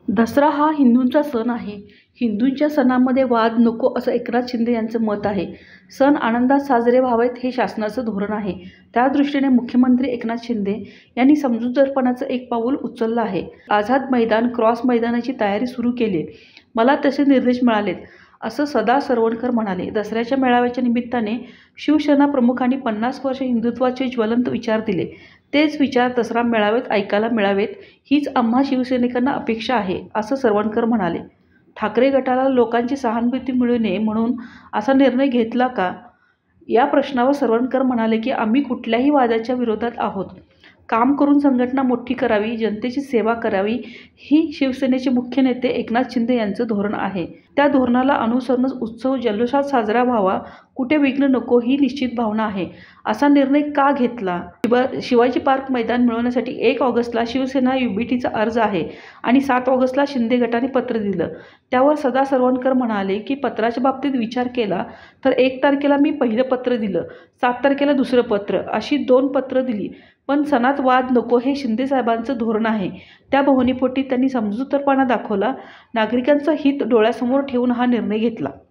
दसरा हा हिंदूंचा सण आहे. हिंदूंच्या सणांमध्ये वाद नको असं एकनाथ शिंदे यांचं मत आहे. सण आनंदात साजरे व्हावेत हे शासनाचं धोरण आहे. त्या दृष्टीने मुख्यमंत्री एकनाथ शिंदे यांनी समजूतदारपणाचं एक पाऊल उचललं आहे. आझाद मैदान क्रॉस मैदानाची तयारी सुरू केली. मला तसे निर्देश मिळालेत असं सदा सरवणकर म्हणाले. दसऱ्याच्या मेळाव्याच्या निमित्ताने शिवसेना प्रमुखांनी 50 वर्ष हिंदुत्वाचे ज्वलंत विचार दिले. तेच विचार दसरा मेळाव्यात ऐकायला मिळावेत हीच आम्हा शिवसैनिकांना अपेक्षा आहे असं सरवणकर म्हणाले. ठाकरे गटाला लोकांची सहानुभूती मिळू नये म्हणून असा निर्णय घेतला का, या प्रश्नावर सरवणकर म्हणाले की आम्ही कुठल्याही वादाच्या विरोधात आहोत. काम करून संघटना मोठी करावी, जनतेची सेवा करावी ही शिवसेनेचे मुख्य नेते एकनाथ शिंदे यांचं धोरण आहे. त्या धोरणाला अनुसरूनच उत्सव जल्लोषात साजरा व्हावा, कुठे विघ्न नको ही निश्चित भावना आहे. असा निर्णय का घेतला? शिवाजी पार्क मैदान मिळवण्यासाठी 1 ऑगस्टला शिवसेना युबीटीचा अर्ज आहे आणि 7 ऑगस्टला शिंदे गटाने पत्र दिलं. त्यावर सदा सरवणकर म्हणाले की पत्राच्या बाबतीत विचार केला तर 1 तारखेला मी पहिलं पत्र दिलं, 7 तारखेला दुसरं पत्र, अशी 2 पत्र दिली. पण सणात वाद नको हे शिंदे साहेबांचं धोरण आहे. त्या भावनेपोटी त्यांनी समजूतदारपणा दाखवला. नागरिकांचं हित डोळ्यासमोर ठेवून हा निर्णय घेतला.